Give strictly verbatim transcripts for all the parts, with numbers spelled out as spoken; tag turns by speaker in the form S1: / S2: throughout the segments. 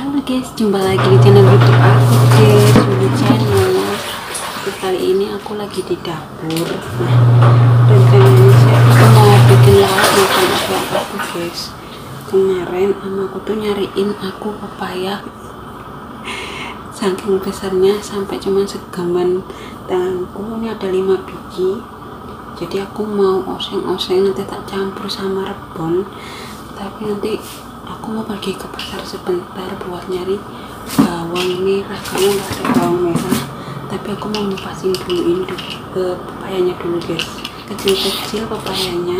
S1: Halo guys, jumpa lagi di channel YouTube aku guys, Sumi Channel. Kali ini aku lagi di dapur. Nah, rencananya sih aku mau bikin lauk makan buat aku guys. Kemarin mamaku tuh nyariin aku pepaya, saking besarnya sampai cuman segaman tanganku. Ini ada lima biji. Jadi aku mau oseng-oseng, nanti tak campur sama rebon. Tapi nanti aku mau pergi ke pasar sebentar buat nyari bawang merah, karena nggak ada bawang merah. Tapi aku mau ngupasin dulu ini ke pepayanya dulu guys, kecil-kecil pepayanya,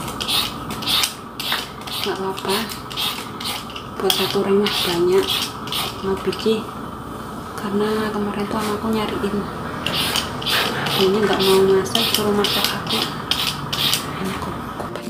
S1: nggak apa-apa, buat satu orang mah banyak, lima biji. Karena kemarin tuh aku nyariin, ini nggak mau masak, suruh masak aku. Ini aku kupasin.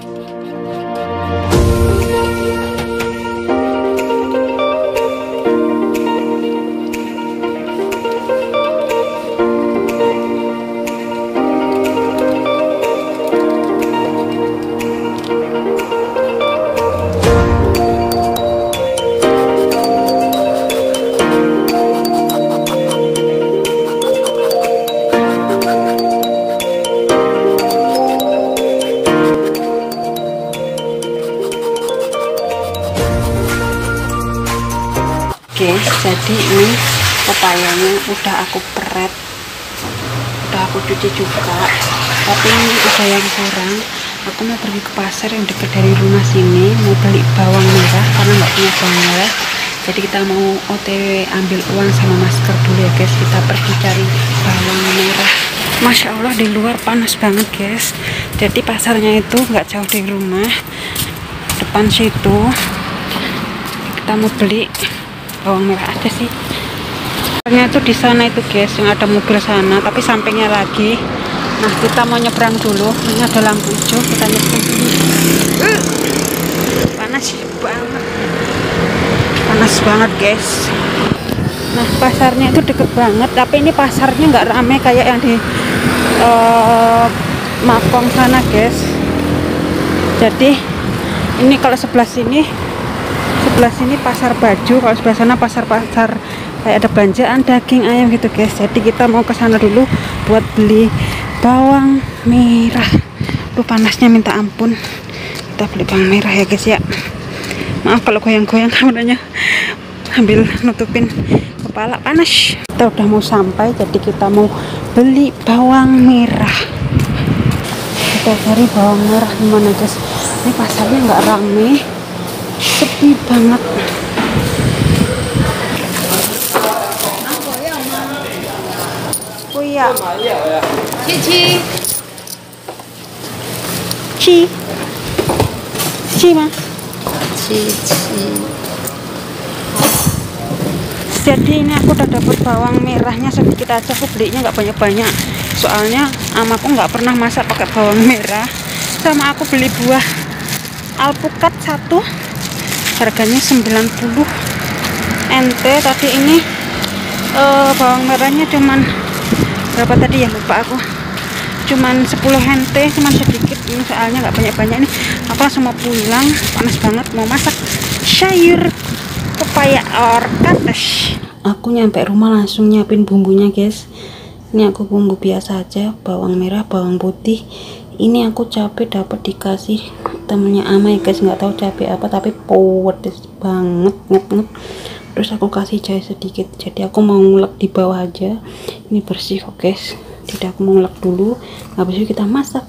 S1: Guys, jadi ini pepayanya udah aku peret, udah aku cuci juga, tapi ini ada yang kurang. Aku mau pergi ke pasar yang dekat dari rumah sini, mau beli bawang merah karena nggak punya bawang merah. Jadi kita mau O T W ambil uang sama masker dulu ya guys. Kita pergi cari bawang merah. Masya Allah, di luar panas banget guys. Jadi pasarnya itu nggak jauh dari rumah, depan situ. Kita mau beli bawang merah aja sih. Ternyata di sana itu guys, yang ada mobil sana, tapi sampingnya lagi. Nah, kita mau nyebrang dulu. Ini ada lampu hijau, kita nyebrang dulu. Uh, panas banget, panas banget guys. Nah, pasarnya itu deket banget, tapi ini pasarnya nggak rame kayak yang di uh, Makong sana guys. Jadi ini kalau sebelah sini sebelah sini pasar baju, kalau sebelah sana pasar-pasar kayak ada belanjaan daging ayam gitu guys. Jadi kita mau ke sana dulu buat beli bawang merah. Tuh panasnya minta ampun. Kita beli bawang merah ya guys ya. Maaf kalau goyang-goyang kameranya, ambil nutupin kepala, panas. Kita udah mau sampai, jadi kita mau beli bawang merah. Kita cari bawang merah gimana guys. Ini pasarnya nggak rame, sepi banget. Oh iya, Cici, Ci, Ci mah, Cici. Jadi ini aku udah dapet bawang merahnya sedikit aja. Aku belinya nggak banyak-banyak, soalnya amaku nggak pernah masak pakai bawang merah. Sama aku beli buah alpukat satu, harganya sembilan puluh N T. Tadi ini uh, bawang merahnya cuman berapa tadi ya, lupa aku, cuman sepuluh N T, cuman sedikit. Ini soalnya nggak banyak-banyak. Ini aku langsung mau pulang, panas banget, mau masak sayur pepaya orkates. Aku nyampe rumah langsung nyiapin bumbunya guys. Ini aku bumbu biasa aja, bawang merah, bawang putih. Ini aku cabai dapat dikasih temennya ama ya guys, nggak tahu cabai apa tapi pedes banget, nget-nget. Terus aku kasih jahe sedikit. Jadi aku mau ngulek di bawah aja. Ini bersih kok guys, tidak, aku mau ngulek dulu, habis itu kita masak.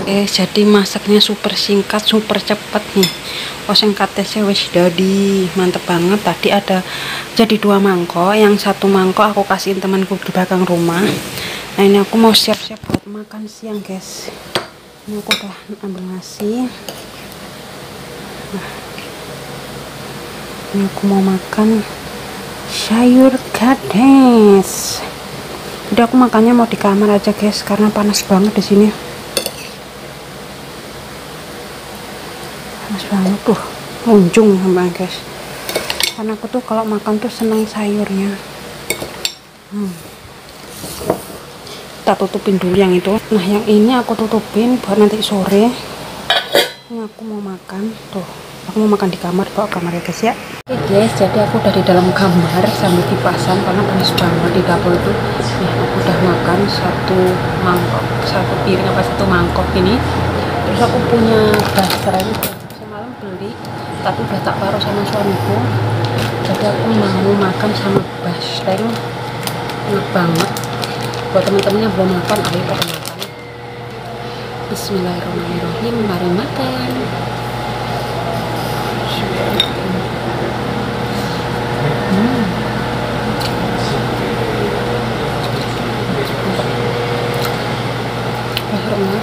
S1: Eh jadi masaknya super singkat, super cepat nih. Oh singkatnya wis jadi mantep banget. Tadi ada jadi dua mangkok, yang satu mangkok aku kasihin temanku di belakang rumah. Nah ini aku mau siap-siap buat makan siang guys. Ini aku udah ambil nasi. Nah, ini aku mau makan sayur kades. Jadi aku makannya mau di kamar aja guys, karena panas banget di sini. Panas banget tuh, muncung sama guys. Karena aku tuh kalau makan tuh seneng sayurnya. Hmm. Kita tutupin dulu yang itu. Nah yang ini aku tutupin buat nanti sore. Ini aku mau makan tuh. Aku mau makan di kamar, bawa kamar ya guys ya. Oke guys, jadi aku dari dalam kamar sambil kipasan karena panas banget di dapur itu. Nih aku udah makan satu mangkok, satu piring apa satu mangkok ini. Terus aku punya basreng semalam beli, tapi udah tak taruh sama suamiku. Jadi aku mau makan sama basreng, enak banget. Buat teman-teman yang belum makan, ayo pada makan. Bismillahirrahmanirrahim, mari makan. Hmm. Basrengnya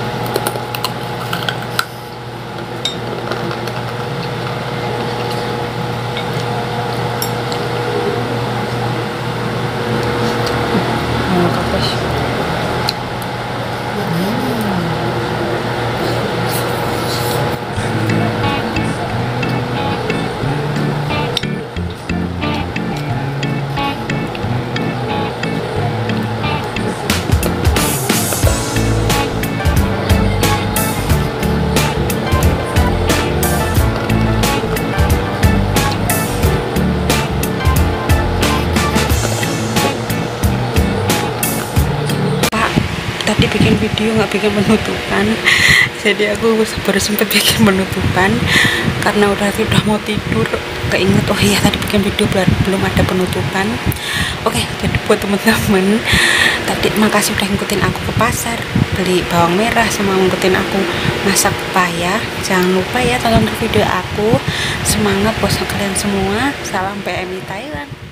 S1: tadi bikin video nggak bikin penutupan, jadi aku baru sempet bikin penutupan karena udah udah mau tidur keinget oh iya tadi bikin video belum ada penutupan. Oke, jadi buat temen-temen tadi makasih udah ngikutin aku ke pasar beli bawang merah sama ngikutin aku masak pepaya. Jangan lupa ya tonton video aku. Semangat buat kalian semua. Salam P M I Thailand.